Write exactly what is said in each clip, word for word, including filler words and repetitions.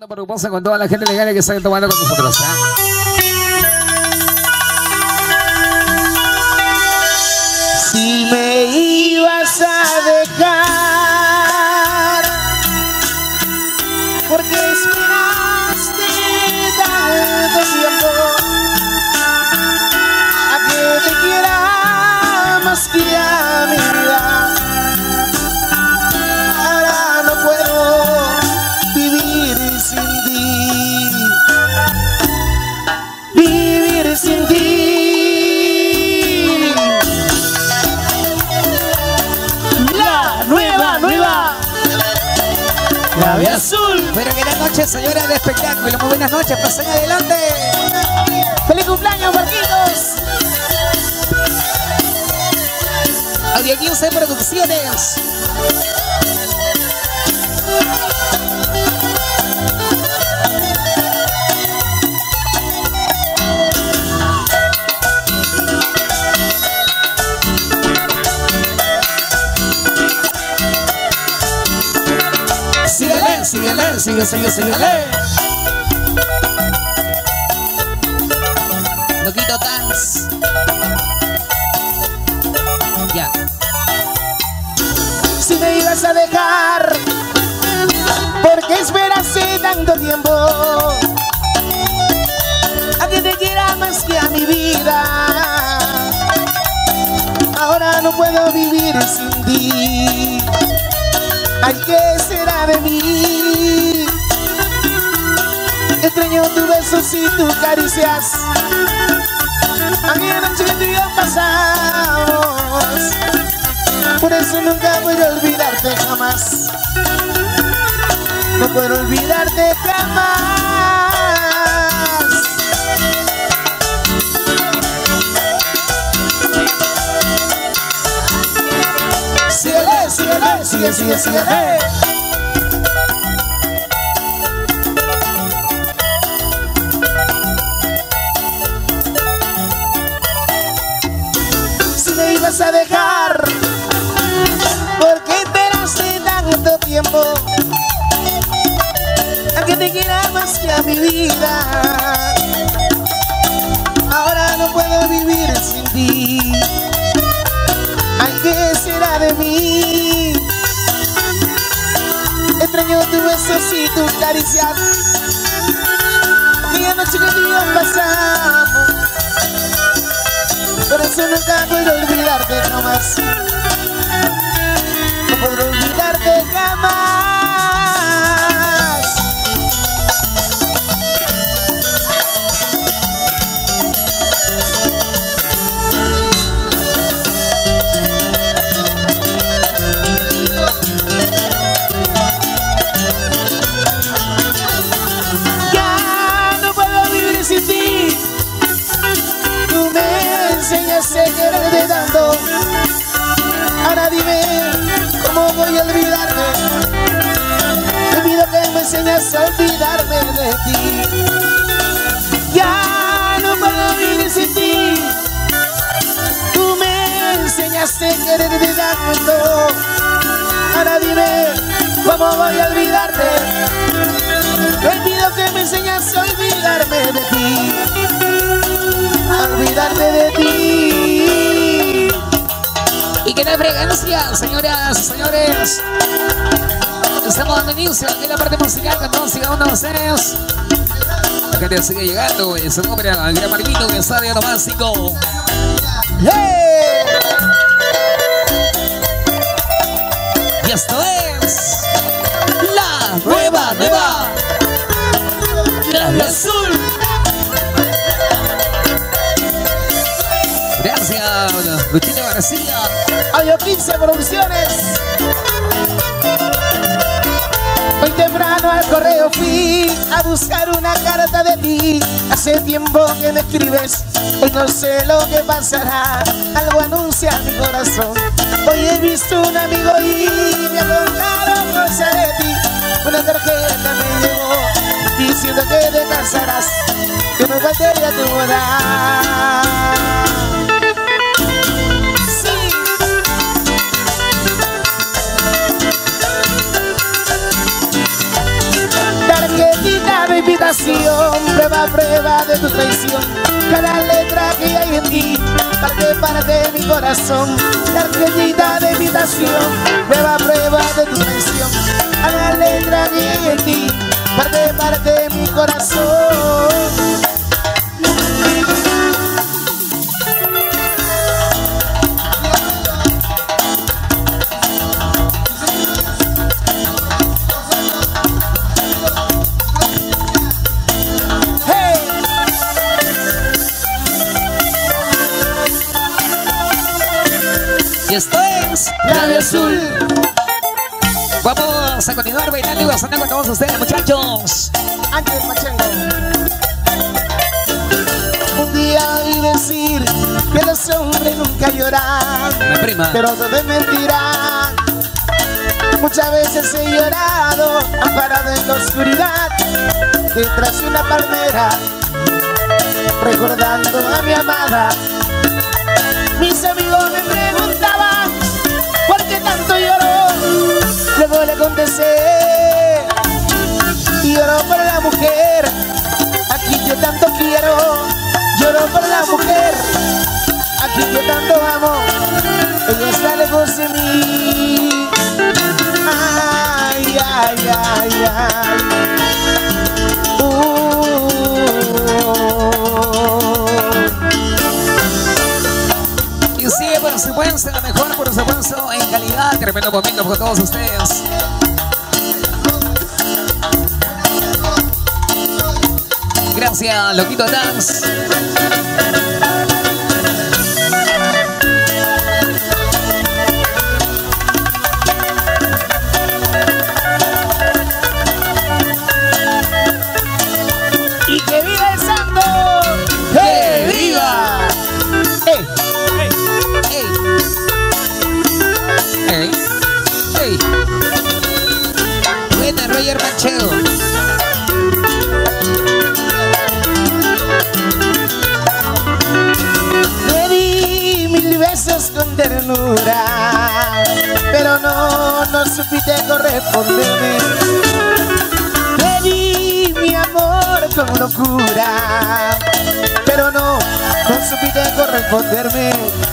Preocuparse con toda la gente legal que está tomando con nosotros, ¿eh? Si me ibas a dejar, porque esperaste tanto tiempo a que te quiera más que a mi vida. Ahora no puedo vivir sin ti, vivir sin ti. La nueva, nueva Nave azul. Pero que la noche, señora de espectáculo. Muy buenas noches, pasen adelante. ¡Feliz cumpleaños, Marquitos! Audio quince Producciones. Síguele, síguele, síguele, síguele, síguele. Loquito Dance. Ya. Si me ibas a dejar, porque esperaste tanto tiempo a que te quiera más que a mi vida. Ahora no puedo vivir sin ti. Ay, ¿qué será de mí? Extraño tus besos y tus caricias. Aquella noche que tú y yo pasamos. Por eso nunca puedo olvidarte jamás. No puedo olvidarte jamás. Síguele, síguele, sigue, sigue, síguele. Si me ibas a dejar, porque esperaste tanto tiempo a que te quiera más que a mi vida. Ahora no puedo vivir sin ti. Ay, ¿qué será de mí? Extraño tus besos y tus caricias. Aquella noche que tú y yo pasamos. Por eso nunca puedo olvidarte jamás. No podré olvidarte jamás. Ya no puedo vivir sin ti. Tú me enseñaste a quererte tanto. Ahora dime, ¿cómo voy a olvidarte? Te pido que me enseñes a olvidarme de ti. Ya no puedo vivir sin ti. Tú me enseñaste a quererte tanto. Ahora dime, ¿cómo voy a olvidarte? Te pido que me enseñes a olvidarme de ti. A olvidarte de ti. Y que la fragancia, señoras y señores. Estamos dando inicio aquí en la parte musical con todos y cada uno de ustedes. La gente sigue llegando. Y su nombre al gran Marquito que está de lo básico. ¡Hey! Y esto es la nueva, nueva Nave Azul. Gracias, Luchito García. Audio quince Producciones. Hoy temprano al correo fui a buscar una carta de ti. Hace tiempo que me escribes, hoy no sé lo que pasará. Algo anuncia mi corazón. Hoy he visto un amigo y me ha contado cosas de ti. Una tarjeta me llegó diciendo que te casarás, que no faltaría tu boda. Tarjetita de invitación, prueba, prueba de tu traición. Cada letra que hay en ti, parte, parte de mi corazón. Tarjetita de invitación, prueba, prueba de tu traición. Cada letra que hay en ti, parte, parte de mi corazón. Y esto es Radio Azul. Vamos a continuar bailando y gozando con todos ustedes, muchachos. Ángel Machengo. Un día oí decir que los hombres nunca lloran, Mi prima. pero todo es mentira. Muchas veces he llorado, amparado en la oscuridad, detrás de una palmera, recordando a mi amada. Mis amigos me preguntaban por qué tanto lloró. Luego le contesté: lloro por la mujer a quien yo tanto quiero. Lloro por la mujer a quien yo tanto amo. Ella está lejos de mí. Ay, ay, ay, ay. Uh. Y sí, por supuesto, la mejor, por supuesto, en calidad. Tremendo momento con todos ustedes. Gracias, Loquito Dance. Y que viva el santo. ¡Que viva! ¡Eh! ¡Ey! ¡Ey! ¡Ey! Buena, Roger Manchego. Le di mil besos con ternura, pero no, no supiste corresponderme. Le di mi amor con locura, pero no, no supiste corresponderme.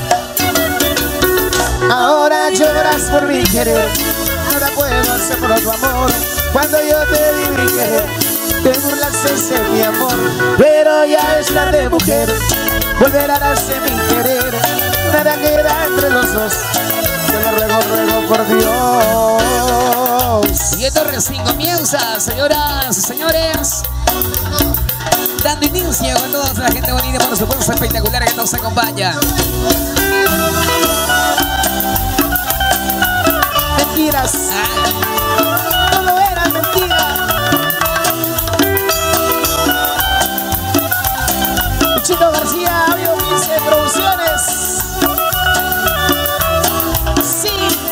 Ahora lloras por mi querer, nada puedo hacer por tu amor. Cuando yo te vi mi querer, te burlaste de mi amor. Pero ya es tarde, mujer, volverás de mi querer. Nada queda entre los dos, te lo ruego, ruego por Dios. Y esto recién comienza, señoras y señores. Dando inicio a toda la gente bonita, por supuesto, espectacular que nos acompaña. Mentiras, Ah, todo era mentira. Chito García, Avio quince Producciones. Sí.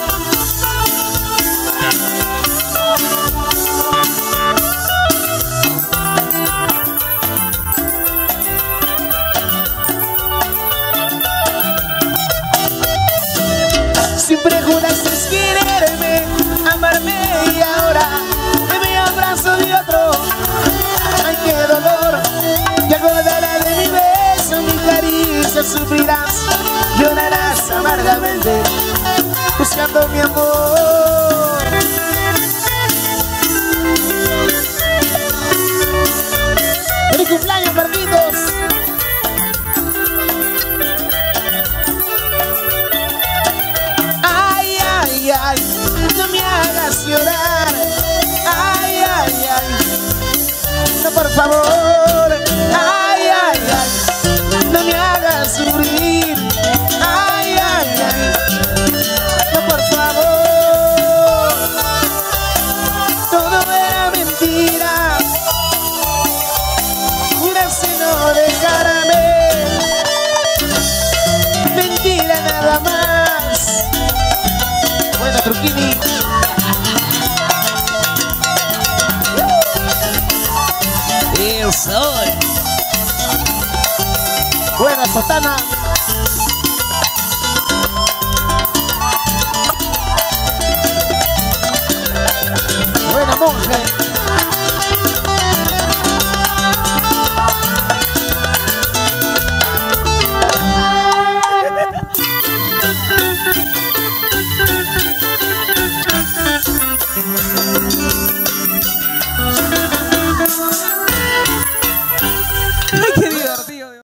Siempre juraste quererme, amarme, y ahora me abrazo de otro. Ay, qué dolor, te acordarás de mi beso, mi caricia, sufrirás, llorarás amargamente, buscando mi amor. ¡Feliz cumpleaños, Marquitos! Ay, ay, ay, no me hagas llorar. Ay, ay, ay, no, por favor. Ay, ay, ay, no me hagas sufrir. Ay, ay, ay, no, por favor. Todo era mentira. Juraste no dejarme. Mentira nada más. Bueno, Truquini. eso. Buena, Sotana. Buena, Monje.